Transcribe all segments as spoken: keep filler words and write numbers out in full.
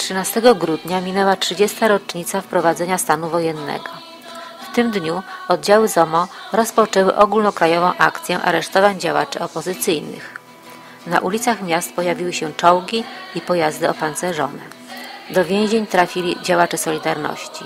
trzynastego grudnia minęła trzydziesta rocznica wprowadzenia stanu wojennego. W tym dniu oddziały Z O M O rozpoczęły ogólnokrajową akcję aresztowań działaczy opozycyjnych. Na ulicach miast pojawiły się czołgi i pojazdy opancerzone. Do więzień trafili działacze Solidarności.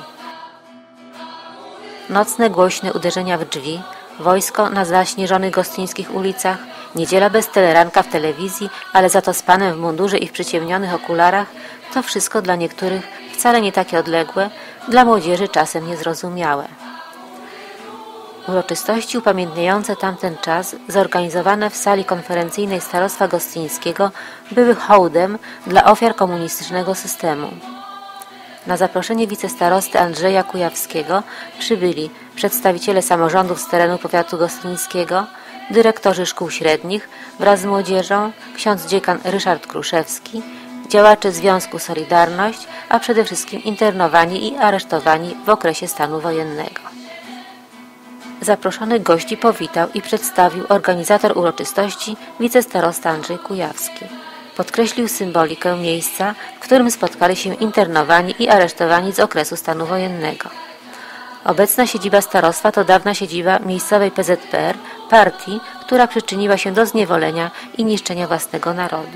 Nocne głośne uderzenia w drzwi, wojsko na zaśnieżonych gostyńskich ulicach, niedziela bez teleranka w telewizji, ale za to z panem w mundurze i w przyciemnionych okularach, to wszystko dla niektórych wcale nie takie odległe, dla młodzieży czasem niezrozumiałe. Uroczystości upamiętniające tamten czas, zorganizowane w sali konferencyjnej Starostwa Gostyńskiego, były hołdem dla ofiar komunistycznego systemu. Na zaproszenie wicestarosty Andrzeja Kujawskiego przybyli przedstawiciele samorządów z terenu powiatu gostyńskiego, dyrektorzy szkół średnich wraz z młodzieżą, ksiądz dziekan Ryszard Kruszewski, działacze Związku Solidarność, a przede wszystkim internowani i aresztowani w okresie stanu wojennego. Zaproszonych gości powitał i przedstawił organizator uroczystości wicestarosta Andrzej Kujawski. Podkreślił symbolikę miejsca, w którym spotkali się internowani i aresztowani z okresu stanu wojennego. Obecna siedziba starostwa to dawna siedziba miejscowej P Z P R, partii, która przyczyniła się do zniewolenia i niszczenia własnego narodu.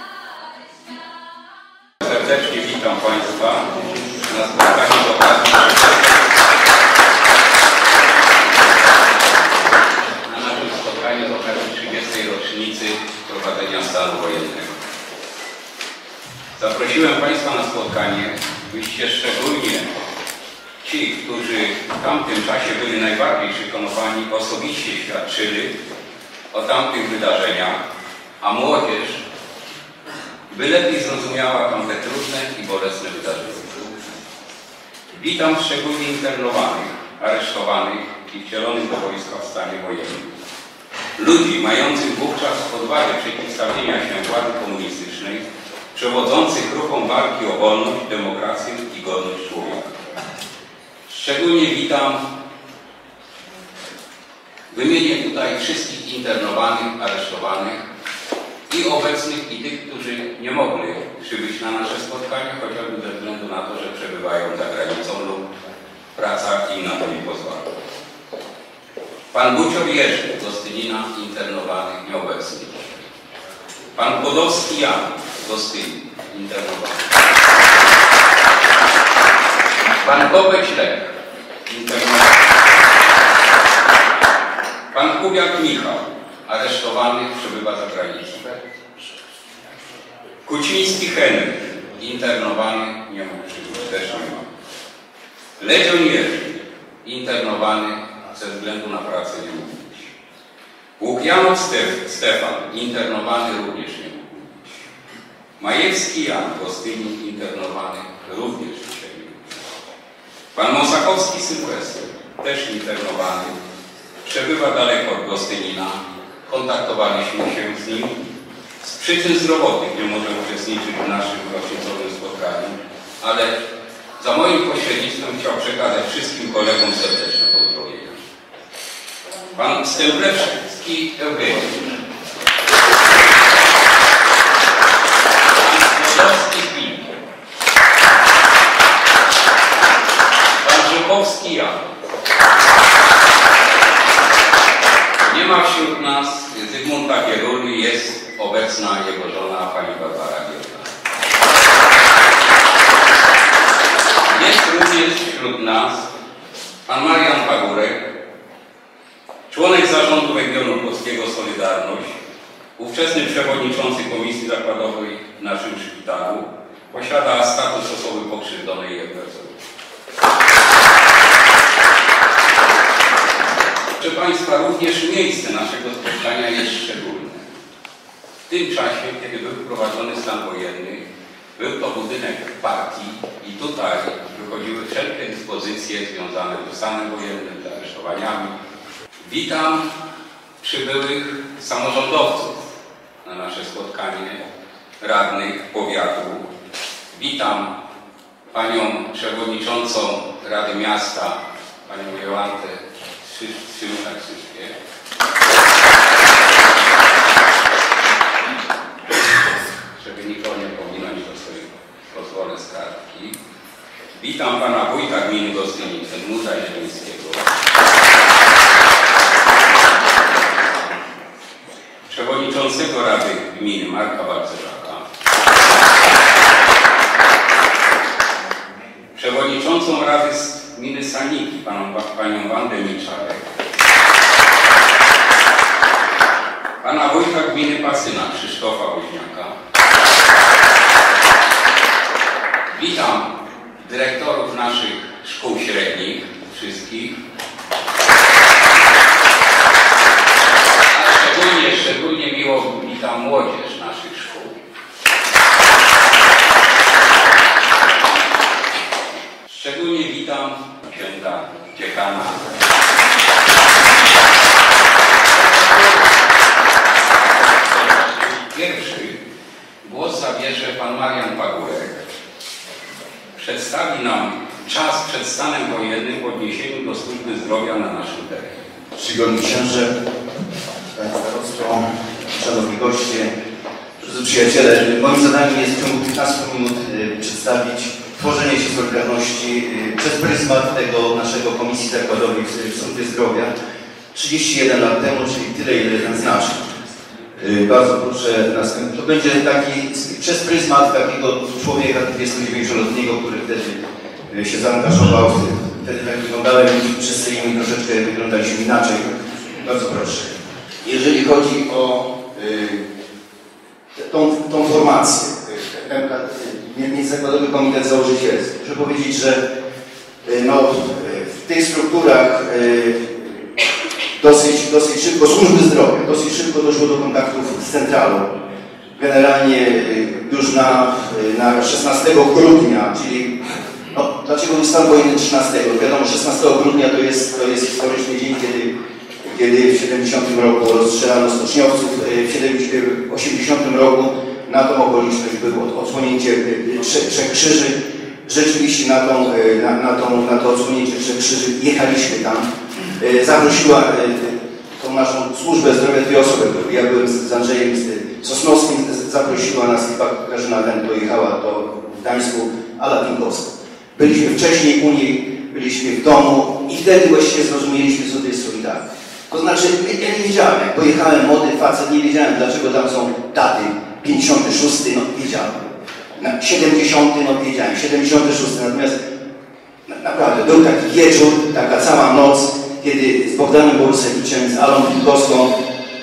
Serdecznie witam Państwa na spotkaniu z okazji na naszym spotkaniu z okazji trzydziestej rocznicy wprowadzenia stanu wojennego. Zaprosiłem Państwa na spotkanie, byście szczególnie ci, którzy w tamtym czasie byli najbardziej szykanowani, osobiście świadczyli o tamtych wydarzeniach, a młodzież by lepiej zrozumiała tamte trudne i bolesne wydarzenia. Witam szczególnie internowanych, aresztowanych i wcielonych do wojska w stanie wojennym. Ludzi mających wówczas odwagę przeciwstawienia się władzy komunistycznej, przewodzących ruchom walki o wolność, demokrację i godność człowieka. Szczególnie witam, wymienię tutaj wszystkich internowanych, aresztowanych i obecnych, i tych, którzy nie mogli przybyć na nasze spotkania, chociażby ze względu na to, że przebywają za granicą lub praca im na to nie pozwala. Pan Bucior Jerzy, Gostynina, internowany, nieobecny. Pan Podowski Jan, Gostynin, internowany. Pan Kopeć Lech, internowany. Pan Kubiak Michał, aresztowany, przebywa za granicą. Kuciński Henryk, internowany, nie mógł przybyć, też nie ma. Ledzion Jerzy, internowany, ze względu na pracę nie mógł być. Łukjanow Stefan, internowany, również nie mógł być. Majewski Jan, Gostynin, internowany, również dzisiaj nie mógł być. Pan Mosakowski Sylwester, też internowany, przebywa daleko od Gostynina. Kontaktowaliśmy się z nim. Z przyczyn zdrowotnych nie może uczestniczyć w naszym rocznicowym spotkaniu, ale za moim pośrednictwem chciał przekazać wszystkim kolegom serdeczne pozdrowienia. Pan Stęplewski Eugeniusz. Pan Podolski Filip. Pan Żukowski Jan. Nie ma wśród nas Zygmunta Gieruli, jest obecna jego żona, pani Barbara Gierula. Jest również wśród nas pan Marian Pagórek, członek zarządu regionu polskiego Solidarność, ówczesny przewodniczący Komisji Zakładowej w naszym szpitalu, posiada status osoby pokrzywdzonej i agresorów. Proszę Państwa, również miejsce naszego spotkania jest szczególne. W tym czasie, kiedy był wprowadzony stan wojenny, był to budynek partii i tutaj wychodziły wszelkie dyspozycje związane ze stanem wojennym, z aresztowaniami. Witam przybyłych samorządowców na nasze spotkanie, radnych powiatu. Witam panią przewodniczącą Rady Miasta, panią Joantę Szymka-Krzyżkie. Żeby nikogo nie pominąć, to sobie pozwolę skarżyć. gminy Marka Balcerzaka, przewodniczącą Rady Gminy Salniki, panią, panią Wandę Milczarek, pana wójta gminy Pacyna Krzysztofa Woźniaka. Witam dyrektorów naszych szkół średnich, wszystkich. A szczególnie, szczególnie miło witam młodzież naszych szkół. Szczególnie witam księdza dziekana. Pierwszy głos zabierze pan Marian Pagórek. Przedstawi nam czas przed stanem wojennym w odniesieniu do służby zdrowia na naszym terenie. Czcigodny księże, panie starostwo, szanowni goście, drodzy przyjaciele, moim zadaniem jest w ciągu piętnastu minut y, przedstawić tworzenie się Solidarności y, przez pryzmat tego naszego Komisji Zakładowej w, w służbie zdrowia trzydzieści jeden lat temu, czyli tyle, ile ten znaczy. Y, bardzo proszę następny. To będzie taki przez pryzmat takiego człowieka dwudziestodziewięcioletniego, który wtedy y, się zaangażował. Wtedy tak wyglądałem i wszyscy inni troszeczkę wyglądaliśmy inaczej. Bardzo proszę. Jeżeli chodzi o y, tą, tą formację, ten Międzyzakładowy Komitet Założycielski, muszę powiedzieć, że y, no, w tych strukturach y, dosyć, dosyć szybko, służby zdrowia, dosyć szybko doszło do kontaktów z centralą. Generalnie y, już na, y, na szesnastego grudnia, czyli no, dlaczego był stan wojenny trzynastego? Wiadomo, szesnastego grudnia to jest, to jest historyczny dzień, kiedy, kiedy w siedemdziesiątym roku rozstrzelano stoczniowców, w osiemdziesiątym roku na tą okoliczność było odsłonięcie trzech, trzech krzyży. Rzeczywiście na, tą, na, na, tą, na to odsłonięcie trzech krzyży jechaliśmy tam. Zaprosiła tą naszą służbę zdrowia dwie osoby. Ja byłem z Andrzejem Sosnowskim, zaprosiła nas i Katarzyna Ten pojechała do Gdańsku, Ala Pinkowska. Byliśmy wcześniej u niej, byliśmy w domu i wtedy właściwie zrozumieliśmy, co to jest Solidarność. To znaczy, ja nie wiedziałem, jak pojechałem młody facet, nie wiedziałem, dlaczego tam są daty. pięćdziesiąty szósty, no wiedziałem. siedemdziesiąty, no wiedziałem. siedemdziesiąty szósty, natomiast na, naprawdę był taki wieczór, taka cała noc, kiedy z Bogdanem Borusewiczem, z Alą Pinkowską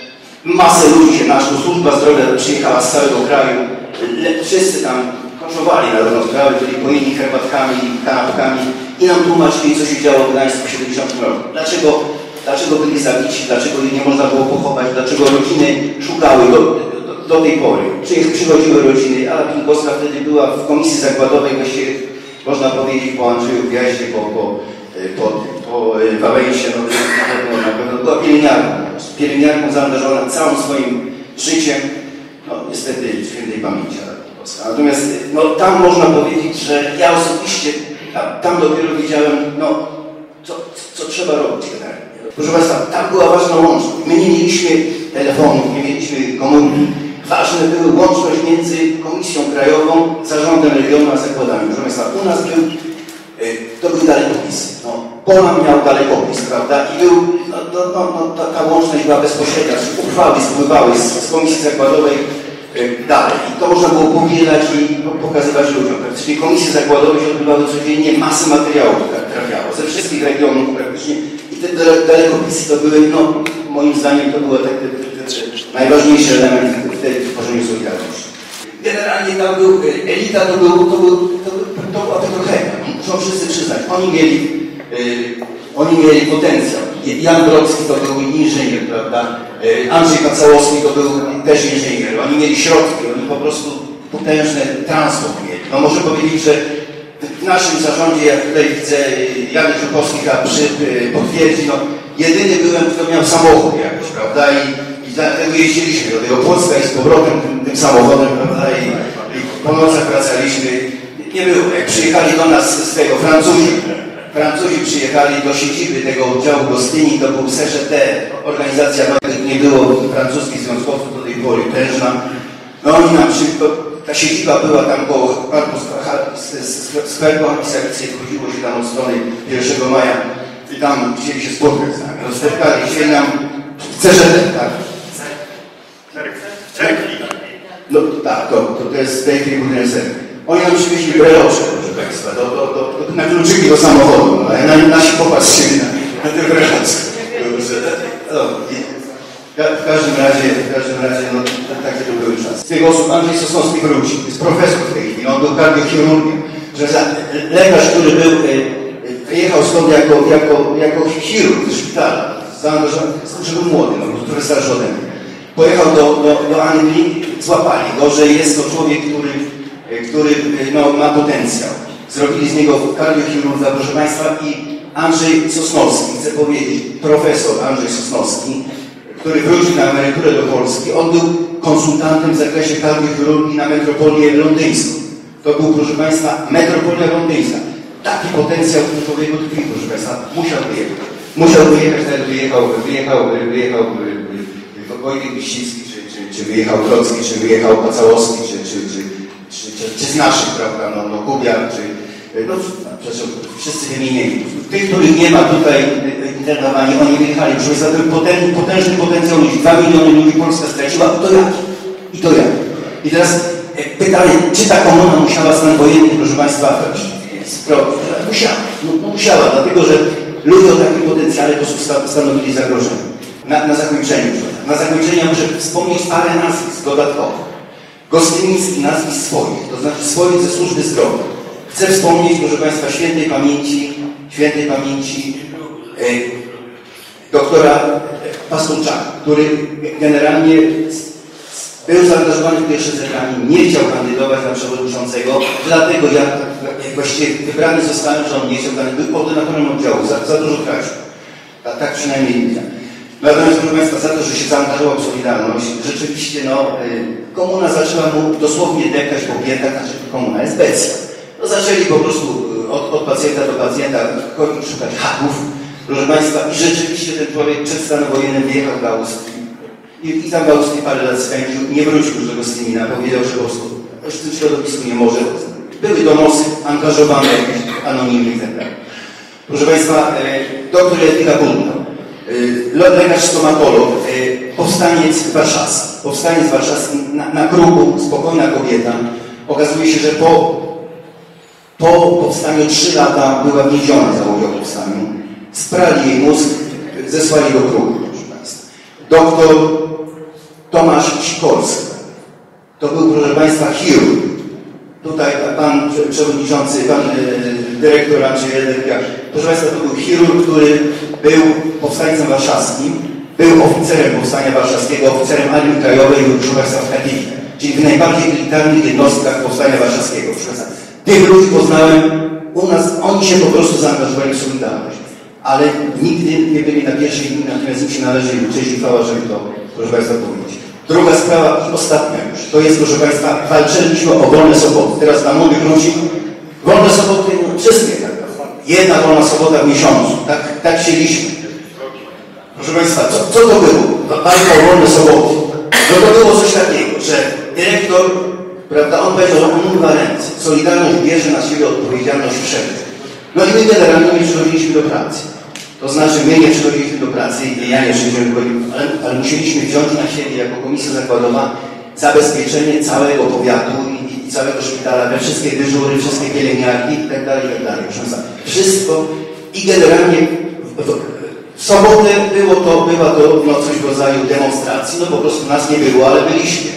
masę ludzi się naszło, służba zdrowia przyjechała z całego kraju, le, wszyscy tam koczowali na równo sprawy, byli pojeni herbatkami i kanapkami i nam tłumaczyli, co się działo w Gdańsku w siedemdziesiątym roku. Dlaczego, dlaczego byli zabici, dlaczego ich nie można było pochować, dlaczego rodziny szukały do, do, do tej pory. Przychodziły rodziny, Ala Pinkowska wtedy była w komisji zakładowej, właściwie można powiedzieć po Andrzeju Gwiaździe, po, po, po, po Wałęsie, no, na pewno, na pewno była pielęgniarką, pielęgniarką zaangażowana całym swoim życiem, no niestety świętej pamięci. Natomiast no, tam można powiedzieć, że ja osobiście tam, tam dopiero wiedziałem, no, co, co trzeba robić generalnie. Proszę Państwa, tam była ważna łączność. My nie mieliśmy telefonów, nie mieliśmy komórki. Ważne były łączność między Komisją Krajową, Zarządem Regionu a zakładami. Proszę Państwa, u nas był, to był dalekopis. No, Polan miał dalekopis, prawda? I był, no, no, no, no, ta, ta łączność była bezpośrednia. Uchwały spływały z, z Komisji Zakładowej dalej. I to można było powielać i pokazywać ludziom. Praktycznie komisje zakładowe się odbywały codziennie, masy materiałów trafiało ze wszystkich regionów praktycznie. I te dalekopisy to były, no moim zdaniem to był najważniejszy element w tworzeniu Solidarności. Generalnie tam był, elita to był, to był, to, to była petrochemia. Muszą wszyscy przyznać. Oni mieli, yy, oni mieli potencjał. Jan Brodski to był inżynier, prawda? Andrzej Pacałowski to był też inżynier. Oni mieli środki, oni po prostu potężny transport mieli. No może powiedzieć, że w naszym zarządzie, jak tutaj widzę, Jan Żukowski przy, potwierdzi, no jedyny byłem, kto miał samochód jakoś, prawda? I, i dlatego jeździliśmy do tego Płocka i z powrotem tym, tym samochodem, prawda? I, i po nocach wracaliśmy. Nie było. Jak przyjechali do nas z tego Francuzi, Francuzi przyjechali do siedziby tego oddziału Gostyni, to był C G T, organizacja, nawet nie było francuskich związkowców do tej pory, prężna. No oni nam przy, to, ta siedziba była tam koło parku sklepu Hapisawicy, chodziło się tam od strony pierwszego maja i tam chcieli się spotkać z nami. Rozstępkali, chcieli nam C G T, tak. Cerkwi. to, tak, to, to, to jest w tej chwili budynek serwy. Oni nam przywieźli breloczkę, proszę Państwa, do, do, do, do, na kluczyki do samochodu, no, na, nasi popatrzyli na, na tę breloczkę. No, w każdym razie, w każdym razie, no, takie to były czasy. Z tych osób Andrzej Sosnowski wrócił, jest profesor w tej chwili, on był kardiochirurgiem, że za, lekarz, który był, wyjechał stąd jako, jako, jako chirurg ze szpitala, zaangażowany, że był młody, no, był trochę starszy ode mnie. Pojechał do, do, do Anglii, złapali go, że jest to człowiek, który, który no, ma potencjał. Zrobili z niego kardiochirurga, proszę Państwa, i Andrzej Sosnowski, chcę powiedzieć, profesor Andrzej Sosnowski, który wrócił na emeryturę do Polski, on był konsultantem w zakresie kardiochirurgii na metropolię londyńską. To był, proszę Państwa, metropolia londyńska. Taki potencjał w tym człowieku tkwi, proszę Państwa, musiał wyjechać. Musiał wyjechać, tak wyjechał, wyjechał, wyjechał Wojciech Wiścicki, czy, czy, czy wyjechał Krocki, czy wyjechał Pacałowski, czy, czy, czy, czy, czy, czy z naszych, prawda, no, no Kubiak, czy, no, przecież wszyscy wymienieni. Tych, których nie ma tutaj internowani, oni wyjechali, proszę Państwa, to był potężny, potężny potencjał ludzi, dwa miliony ludzi Polska straciła, i to jak? I to jak? I teraz pytanie, czy ta komuna musiała stan wojenny, proszę Państwa, musiała, no, no musiała, dlatego że ludzie o takim potencjale po prostu stanowili zagrożenie. Na, na zakończenie, na zakończenie muszę wspomnieć parę nazwisk dodatkowych. Gostyniński nazwisk swoich, to znaczy swoich ze służby zdrowia. Chcę wspomnieć, proszę Państwa, świętej pamięci, świętej pamięci e, doktora Pasturczaka, który generalnie był zaangażowany w pierwsze zebranie, nie chciał kandydować na przewodniczącego, dlatego ja właściwie wybrany zostałem, że on nie chciał kandydować, był ordynatorem oddziału, za, za dużo tracił. Tak, tak przynajmniej widzę. Natomiast, proszę Państwa, za to, że się zaangażował w Solidarność, rzeczywiście, no, komuna zaczęła mu dosłownie deptać po piętach, znaczy komuna jest bestia. No, zaczęli po prostu od, od pacjenta do pacjenta chodzić, szukać haków, proszę Państwa, i rzeczywiście ten człowiek przed stanem wojennym wyjechał do Austrii. I, i tam w Austrii parę lat spędził, nie wrócił już do Gostynina, powiedział, że po prostu już w tym środowisku nie może. Były donosy angażowane jakichś anonimnych i tak dalej. Proszę Państwa, doktor Jadwiga Bunda, lekarz stomatolog, powstaniec warszawski, powstaniec warszawski na, na kruku, spokojna kobieta. Okazuje się, że po, po powstaniu trzy lata była więziona za udział w powstaniu. Sprali jej mózg, zesłali do kruku, proszę Państwa. Doktor Tomasz Sikorski, to był, proszę Państwa, chirurg. Tutaj pan przewodniczący, pan e, dyrektor Andrzej Jadwiga, proszę Państwa, to był chirurg, który był powstańcem warszawskim, był oficerem powstania warszawskiego, oficerem Armii Krajowej, proszę Państwa, w Katyniu, czyli w najbardziej militarnych jednostkach powstania warszawskiego, proszę Państwa. Tych ludzi poznałem u nas, oni się po prostu zaangażowali w Solidarność, ale nigdy nie byli na pierwszej linii, natomiast im się należy cześć i chwała, żeby to, proszę Państwa, powiedzieć. Druga sprawa i ostatnia już, to jest, proszę Państwa, walczyliśmy o wolne soboty. Teraz na młodych ludzi, wolne soboty, no, wszystkie, tak, jedna wolna sobota w miesiącu, tak, tak chcieliśmy. Proszę Państwa, co, co to było? Walka o wolne soboty. No to było coś takiego, że dyrektor, prawda, on powiedział, że on umywa ręce. Solidarność bierze na siebie odpowiedzialność wszędzie. No i my generalnie nie przychodziliśmy do pracy. To znaczy, my nie przychodziliśmy do pracy i ja nie przychodziłem, ale, ale musieliśmy wziąć na siebie jako komisja zakładowa zabezpieczenie całego powiatu i, i całego szpitala, we wszystkie dyżury, wszystkie pielęgniarki i tak dalej, i tak dalej. Wszystko i generalnie w, w, w sobotę było to, była to no, coś w rodzaju demonstracji, no po prostu nas nie było, ale byliśmy.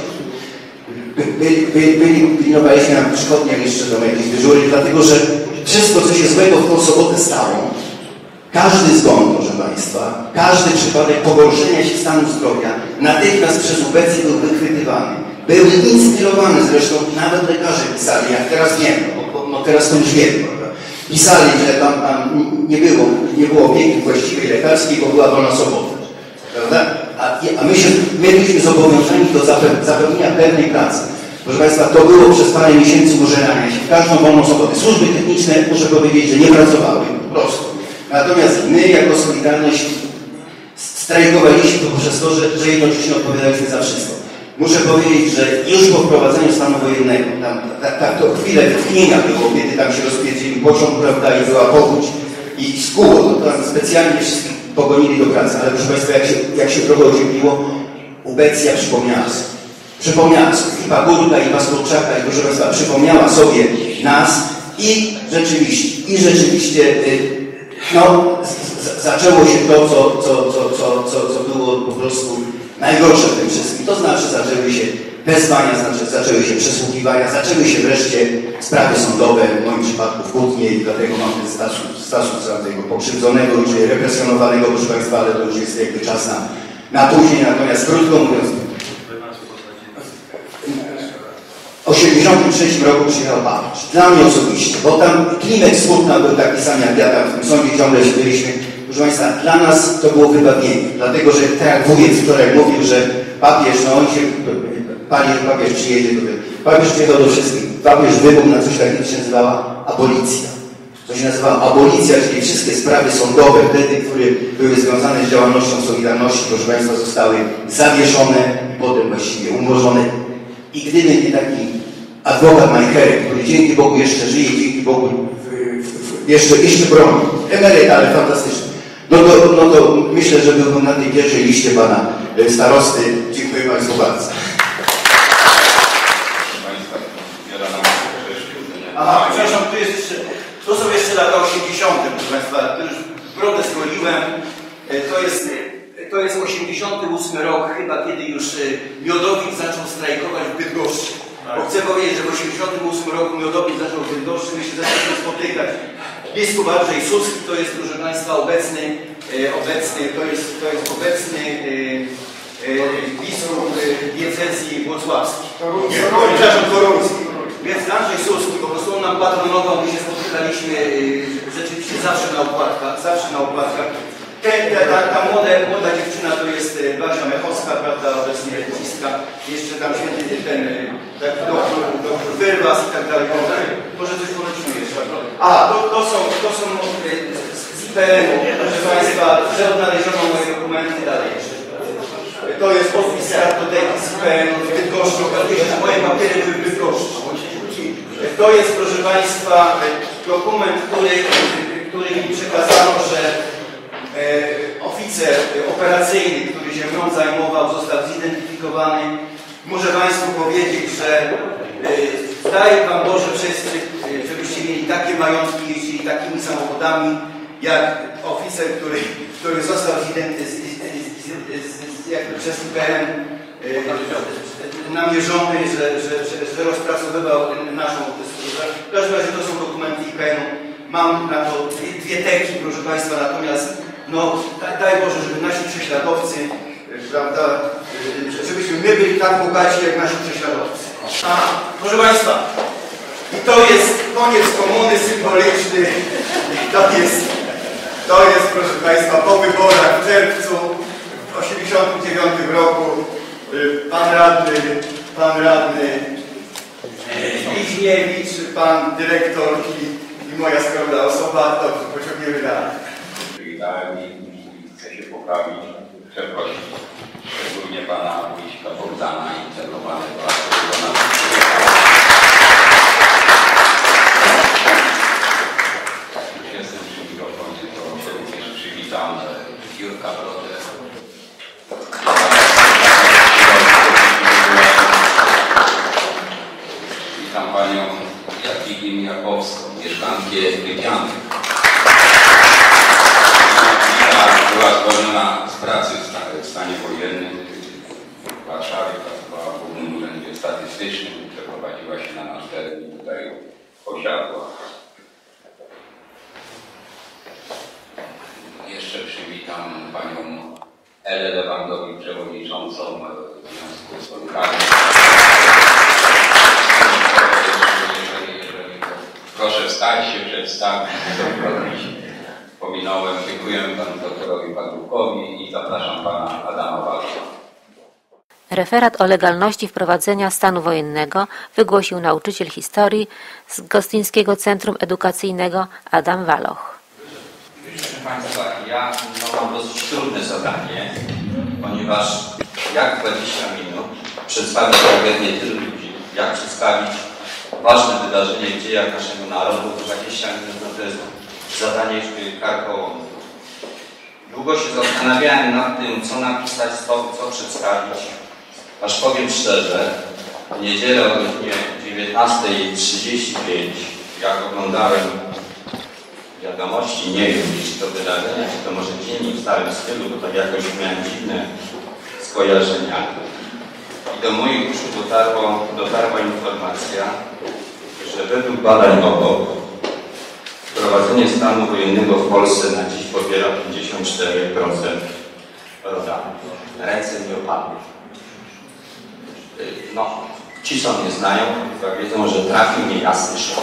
Byli, byli, byli, pilnowaliśmy na przychodniach jeszcze do jakiejś dyżury, dlatego że wszystko, co się złego w tą sobotę stało, każdy zgon, proszę Państwa, każdy przypadek pogorszenia się stanu zdrowia natychmiast przez U B C był wychwytywany. Były inspirowane, zresztą nawet lekarze pisali, jak teraz nie wiem, bo, no teraz to już wiemy, pisali, że tam, tam nie było, nie było opieki właściwej lekarskiej, bo była wolna sobota, prawda? A, a my, się, my byliśmy zobowiązani do zapewnienia pewnej pracy. Proszę Państwa, to było przez parę miesięcy użerania się w każdą wolną sobotę. Służby techniczne, muszę powiedzieć, że nie pracowały, po prostu. Natomiast my, jako Solidarność, strajkowaliśmy poprzez to, że, że jednocześnie odpowiadaliśmy za wszystko. Muszę powiedzieć, że już po wprowadzeniu stanu wojennego, tam, tak, tak, to chwilę wytchnienia było, kiedy tam się rozpierdzieli pociąg, prawda, i była powódź i skóło, to tam specjalnie wszystkich pogonili do pracy, ale proszę Państwa, jak się, jak się trochę ociepliło, ubecja przypomniała sobie. Przypomniała sobie i Pagórka, i Paskurczaka, i proszę Państwa, przypomniała sobie nas i rzeczywiście, i rzeczywiście no, z, z, zaczęło się to, co, co, co, co, co, co było po prostu najgorsze w tym wszystkim. To znaczy zaczęły się wezwania, znaczy zaczęły się przesłuchiwania, zaczęły się wreszcie sprawy sądowe, w moim przypadku w Kutnie i dlatego mam ten status, status tego pokrzywdzonego, czy represjonowanego, proszę Państwa, ale to już jest jakby czas na, na później, natomiast krótko mówiąc, w osiemdziesiątym trzecim roku przyjechał papież. Dla mnie osobiście, bo tam klimat Kutna był taki sam jak ja, tam w tym sądzie ciągle się byliśmy. Proszę Państwa, dla nas to było wybawienie, dlatego że tak jak wujek wczoraj mówił, że papież, no on się, panie, papież przyjedzie, to papież przyjechał do wszystkich. Papież wybuchł na coś takiego, co się nazywała abolicja. To się nazywała abolicja, czyli wszystkie sprawy sądowe wtedy, które były związane z działalnością Solidarności, proszę Państwa, zostały zawieszone i potem właściwie umorzone. I gdyby nie taki adwokat Majcherek, który dzięki Bogu jeszcze żyje, dzięki Bogu w, w, w, jeszcze, jeszcze broni, emeryt, ale fantastyczny, no to, no to myślę, że byłbym na tej pierwszej liście pana starosty. Dziękuję Państwu bardzo. Aha, przepraszam, tu jest jeszcze, to są jeszcze lata osiemdziesiąte, proszę Państwa, to już brodę skoliłem, to jest, to jest osiemdziesiąty ósmy rok chyba, kiedy już Miodowicz zaczął strajkować w Bydgoszczy. Bo chcę powiedzieć, że w osiemdziesiątym ósmym roku Miodowicz zaczął w Bydgoszczy, my się zaczęliśmy spotykać. Biskup Andrzej Suski to jest, proszę Państwa, obecny, obecny to jest, to jest obecny biskup diecezji włocławskiej. Przepraszam, toruński. Więc Andrzej Suski, po prostu on nam patronował, my się spotykaliśmy rzeczywiście zawsze na okładkach, zawsze na okładkach. Ten, ta, ta, ta młoda, młoda dziewczyna to jest Basia Mechowska, prawda, obecnie recistka, jeszcze tam świetny ten tak, doktor, doktor Wyrwas i tak dalej. Może coś polecimy jeszcze. A, to, to są, to są z I P N-u, proszę Państwa, że odnaleziono moje dokumenty dalej jeszcze. To jest podpis kartoteki z I P N-u w Bydgoszczy, moje papiery były w Bydgoszczy. To jest, proszę Państwa, dokument, który, który mi przekazano, że e, oficer operacyjny, który się mną zajmował, został zidentyfikowany. Muszę Państwu powiedzieć, że e, daję Wam Boże wszyscy, żebyście mieli takie majątki, jeździli takimi samochodami, jak oficer, który, który został zidentyfikowany przez I P N namierzony, że, że, że, że rozpracowywał naszą sprawę. W każdym razie to są dokumenty I P N-u. Mam na to dwie, dwie teki, proszę Państwa, natomiast no, daj Boże, żeby nasi prześladowcy, prawda, żebyśmy my byli tak bogaci jak nasi prześladowcy. A, proszę Państwa, i to jest koniec komuny symboliczny. To jest, to jest, proszę Państwa, po wyborach w czerwcu w osiemdziesiątym dziewiątym roku. Pan radny, pan radny Wiśniewicz, pan dyrektor i, i moja skromna osoba, dobrze, pociągniemy dalej. Przywitałem i chcę się poprawić, przeprosić szczególnie pana Wójcika Bogdana i celowanego Już jestem przy mikrofonie, to się również przywitam, Jurka Brodę. Witam panią Jadwigę Jakowską, mieszkankę Wypiany. Była zwolniona z pracy w stanie wojennym w Warszawie, pracowała w Głównym Urzędzie Statystycznym, przeprowadziła się na nasz teren i tutaj osiadła. Jeszcze przywitam panią Elę Lewandowicz, przewodniczącą Związku Solidarności. Proszę wstać się, przedstawić, pominąłem. Dziękuję panu doktorowi Pagórkowi i zapraszam pana Adama Walka. Referat o legalności wprowadzenia stanu wojennego wygłosił nauczyciel historii z Gostyńskiego Centrum Edukacyjnego Adam Waloch. Proszę Państwa, ja no, mam dosyć trudne zadanie, ponieważ jak dwadzieścia minut przedstawić konkretnie tylu ludzi, jak przedstawić ważne wydarzenie w dziejach naszego narodu, to dwadzieścia minut no, to jest zadanie karkołomne. Długo się zastanawiałem nad tym, co napisać, co, co przedstawić. Aż powiem szczerze, w niedzielę o godzinie dziewiętnastej trzydzieści pięć, jak oglądałem wiadomości, nie wiem, czy to wydarzenia, czy to może dziennik w starym stylu, bo tak jakoś miałem dziwne skojarzenia. I do moich uszu dotarło, dotarła informacja, że według badań O B O P wprowadzenie stanu wojennego w Polsce na dziś popiera pięćdziesiąt cztery procent rodaków. Ręce mi opadły. No, ci, co mnie znają, tak wiedzą, że trafił mnie jasny szok.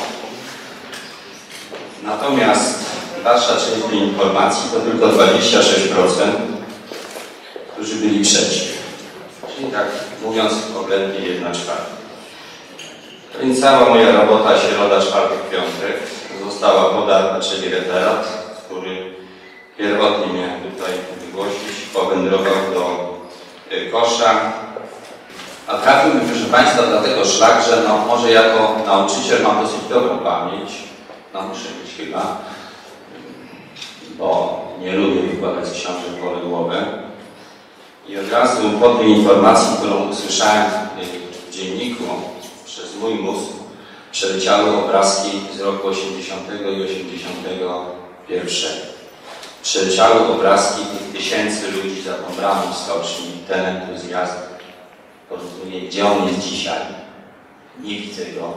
Natomiast dalsza część tej informacji to tylko dwadzieścia sześć procent, którzy byli przeciw. Czyli tak mówiąc oględnie jedna czwarta. Więc cała moja robota środa, czwartek, piątek została podarta, czyli referat, który pierwotnie miałem tutaj wygłosić, powędrował do kosza. A trafił mi, proszę Państwa, dlatego szlak, że no, może jako nauczyciel mam dosyć dobrą pamięć, no muszę mieć chyba, bo nie lubię wykładać książek poległowe. I od razu po tej informacji, którą usłyszałem w dzienniku przez mój mózg, przeleciały obrazki z roku osiemdziesiątego i osiemdziesiątego pierwszego. Przeleciały obrazki tych tysięcy ludzi za tą bramą stoczni, ten entuzjazm. Porozumie, gdzie on jest dzisiaj. Nie widzę go.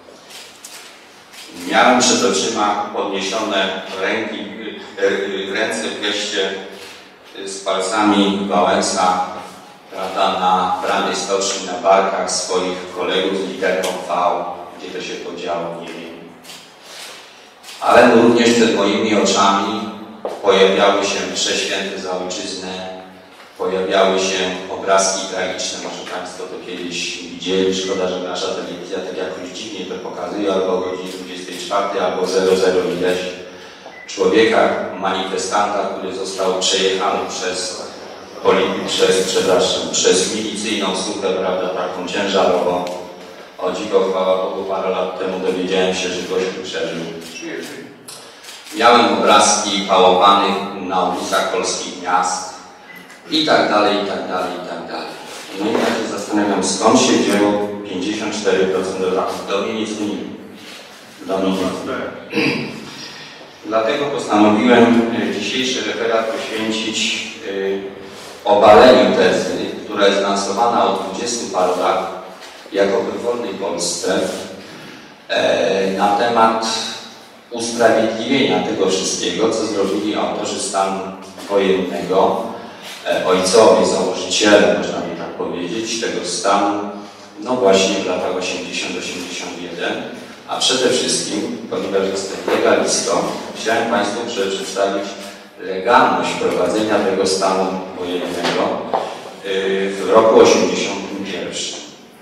Miałem przed oczyma podniesione ręki, ręce w geście z palcami Wałęsa, prawda, na bramie stoczni, na barkach swoich kolegów z literą V, gdzie to się podziało, nie wiem. Ale również przed moimi oczami pojawiały się msze święte za ojczyznę, pojawiały się obrazki tragiczne, może Państwo to kiedyś widzieli, szkoda, że nasza telewizja tak jakoś dziwnie to pokazuje, albo o godzinie dwudziestej czwartej, albo zero zero ileś. Człowieka, manifestanta, który został przejechany przez, przez, przepraszam, przez milicyjną słupę, prawda, taką ciężarową. O dziwo, chwała Bogu, parę lat temu dowiedziałem się, że gość przeżył. Miałem obrazki pałowanych na ulicach polskich miast i tak dalej, i tak dalej, i tak dalej. No i ja się zastanawiam, skąd się wzięło pięćdziesiąt cztery procent rodaków. Do mnie nic nie mówiło. Do mnie nic nie. Dlatego postanowiłem dzisiejszy referat poświęcić obaleniu tezy, która jest lansowana od dwudziestu paru lat jako w wolnej Polsce na temat usprawiedliwienia tego wszystkiego, co zrobili autorzy stanu wojennego, ojcowie, założyciele, można by tak powiedzieć, tego stanu, no właśnie w latach osiemdziesiątym do osiemdziesiątego pierwszego. A przede wszystkim, ponieważ jestem legalistą, chciałem Państwu przedstawić legalność prowadzenia tego stanu wojennego w roku osiemdziesiątym pierwszym.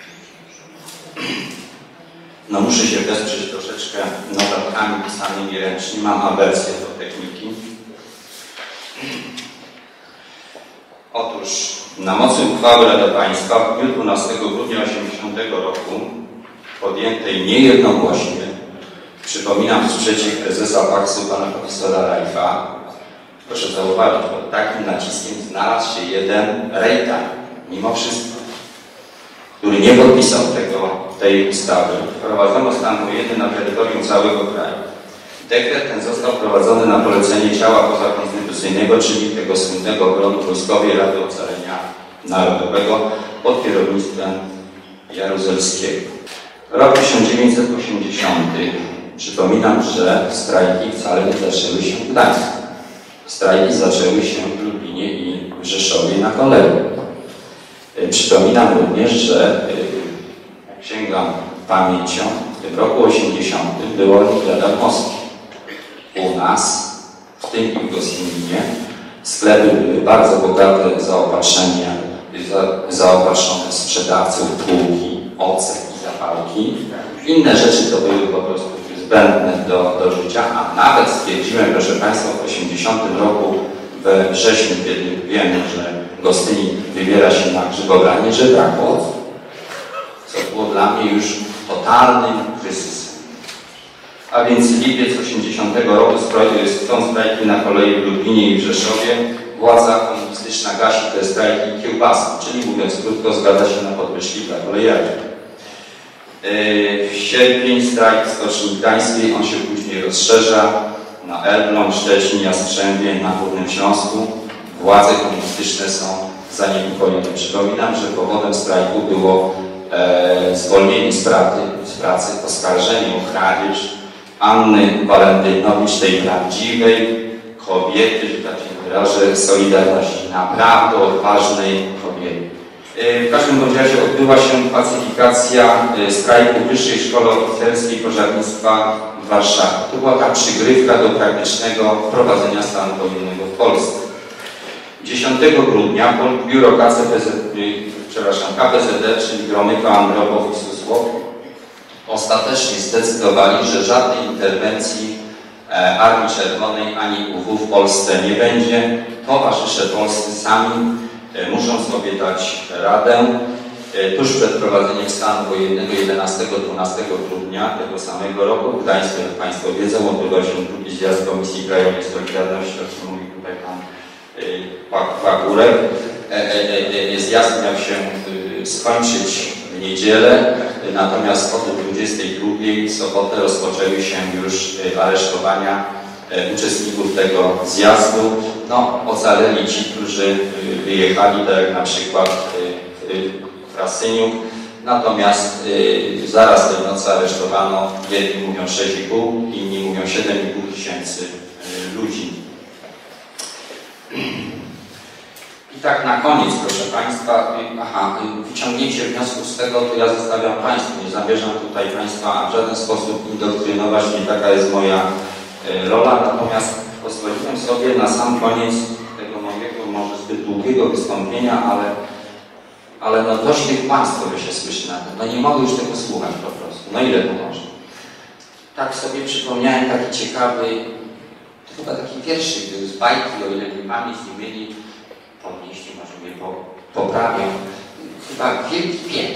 No muszę się wesprzeć troszeczkę notatkami pisanymi ręcznie, mam awersję do techniki. Otóż na mocy uchwały Rady Państwa w dniu dwunastego grudnia osiemdziesiątego roku podjętej niejednogłośnie, przypominam sprzeciw prezesa Paksu pana profesora Rajfa, proszę zauważyć, pod takim naciskiem znalazł się jeden Rejtan, mimo wszystko, który nie podpisał tego, tej ustawy. Wprowadzono stan wojenny na terytorium całego kraju. Dekret ten został wprowadzony na polecenie ciała pozakonstytucyjnego, czyli tego słynnego gronu Wojskowej Rady Ocalenia Narodowego pod kierownictwem Jaruzelskiego. Rok tysiąc dziewięćset osiemdziesiąty. Przypominam, że strajki wcale nie zaczęły się w Gdańsku. Strajki zaczęły się w Lublinie i w Rzeszowie na Kolei. Przypominam również, że jak sięgam pamięcią, w tym roku osiemdziesiątym było olimpiada w Moskwie. U nas, w tym i w Gostyninie, sklepy były bardzo bogate zaopatrzenia, za, zaopatrzone sprzedawców, półki, ocet i zapałki. Inne rzeczy to były po prostu zbędne do, do życia, a nawet stwierdziłem, proszę Państwa, w osiemdziesiątym roku we wrześniu, kiedy wiemy, że Gostynin wybiera się na grzybobranie, że brakło octu. Co było dla mnie już totalnym kryzysem. A więc lipiec osiemdziesiątego roku są strajki na kolei w Lublinie i w Rzeszowie. Władza komunistyczna komunistyczna gasi te strajki kiełbasą, czyli mówiąc krótko, zgadza się na podwyżki dla kolejarzy. W sierpień strajk w Stoczni Gdańskiej, on się później rozszerza na Elbląg, Szczecin, Jastrzębie, na Górnym Śląsku. Władze komunistyczne są zaniepokojone. Przypominam, że powodem strajku było e, zwolnienie z pracy, z pracy, oskarżenie o kradzież Anny Walentynowicz, tej prawdziwej kobiety, że tak się wyrażę, Solidarności, naprawdę odważnej kobiety. W każdym bądź razie odbyła się pacyfikacja strajku w Wyższej Szkole Oficerskiej Pożarnictwa w Warszawie. To była ta przygrywka do praktycznego wprowadzenia stanu wojennego w Polsce. dziesiątego grudnia Politbiuro K C P Z, przepraszam, K P Z D, czyli Gromyka, Andropow i Susłow, ostatecznie zdecydowali, że żadnej interwencji e, Armii Czerwonej ani U W w Polsce nie będzie. Towarzysze polscy sami e, muszą sobie dać radę. E, tuż przed wprowadzeniem stanu wojennego jedenastego do dwunastego grudnia tego samego roku w Gdańsku, jak Państwo wiedzą, odbywał się drugi zjazd Komisji Krajowej Solidarności, o czym mówił tutaj Pan Pagórek. E, e, e, zjazd miał się e, skończyć w niedzielę, natomiast od dwudziestej drugiej w sobotę rozpoczęły się już aresztowania uczestników tego zjazdu. No, ocaleli ci, którzy wyjechali, tak jak na przykład Frasyniuk, natomiast zaraz tej nocy aresztowano, jedni mówią sześć i pół, inni mówią siedem i pół tysięcy ludzi. I tak na koniec, proszę Państwa, aha, wyciągnięcie wniosków z tego, to ja zostawiam Państwu. Nie zamierzam tutaj Państwa w żaden sposób indoktrynować, nie taka jest moja e, rola, natomiast pozwoliłem sobie na sam koniec tego mojego, może zbyt długiego wystąpienia, ale, ale no dość tych Państwo, by się słyszy na tym. No nie mogę już tego słuchać po prostu. No ile to może? Tak sobie przypomniałem taki ciekawy, to chyba taki wierszyk był z bajki, o ile mi pamięć nie mieli, podnieśli, może mnie po, poprawią. Chyba Wielki Pies.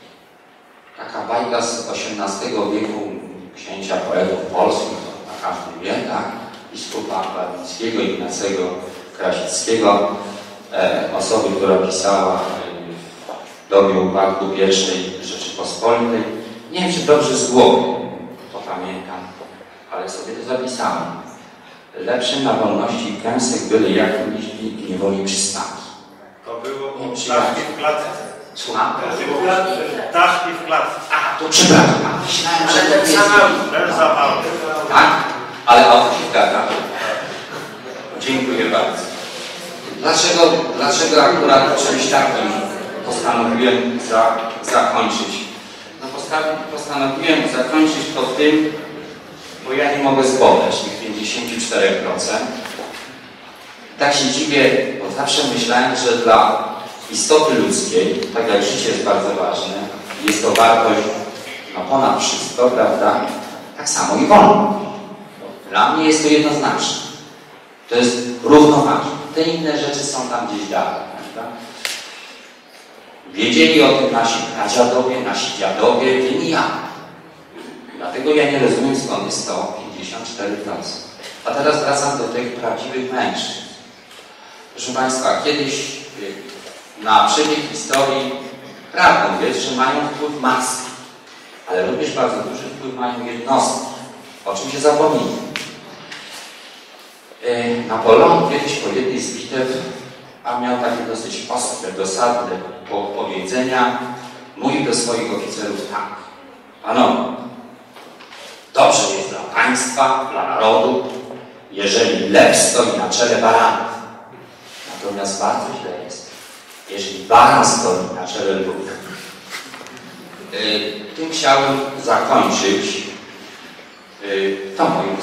Taka bajka z osiemnastego wieku księcia poetów polskich, to na każdy wie, tak? Biskupa Barnickiego, Ignacego Krasickiego, e, osoby, która pisała e, w dobie upadku pierwszej Rzeczypospolitej. Nie wiem, czy dobrze z głowy to pamiętam, ale sobie to zapisałem. Lepszym na wolności kęsek byli jak liczbi i niewoli przystaki. To było ptaszki w klatce. Słucham? Ptaszki w klatce. A, to przepraszam. Myślałem, że to jest... Ten zawał. Tak? Ale o to się zgadza. Dziękuję bardzo. Dlaczego, dlaczego akurat czymś takim postanowiłem za, zakończyć? No postanowiłem zakończyć to tym, bo ja nie mogę zbadać tych pięćdziesiąt cztery procent. Tak się dziwię, bo zawsze myślałem, że dla istoty ludzkiej, tak jak życie jest bardzo ważne, jest to wartość no, ponad wszystko, prawda? Tak samo i wolność. Dla mnie jest to jednoznaczne. To jest równoważne. Te inne rzeczy są tam gdzieś dalej, prawda? Wiedzieli o tym nasi pradziadowie, nasi dziadowie, wiem i ja. Dlatego ja nie rozumiem, skąd jest to pięćdziesiąt cztery procent. A teraz wracam do tych prawdziwych mężczyzn. Proszę Państwa, kiedyś na przebieg historii prawdą jest, że mają wpływ masy, ale również bardzo duży wpływ mają jednostki, o czym się zapomina. Napoleon kiedyś po jednej z bitew, a miał takie dosyć ostre, dosadne powiedzenia, mówił do swoich oficerów tak: panowie, dobrze jest dla państwa, dla narodu, jeżeli lew stoi na czele baranów. Natomiast bardzo źle jest, jeżeli baran stoi na czele lwów. Tym chciałem zakończyć to moje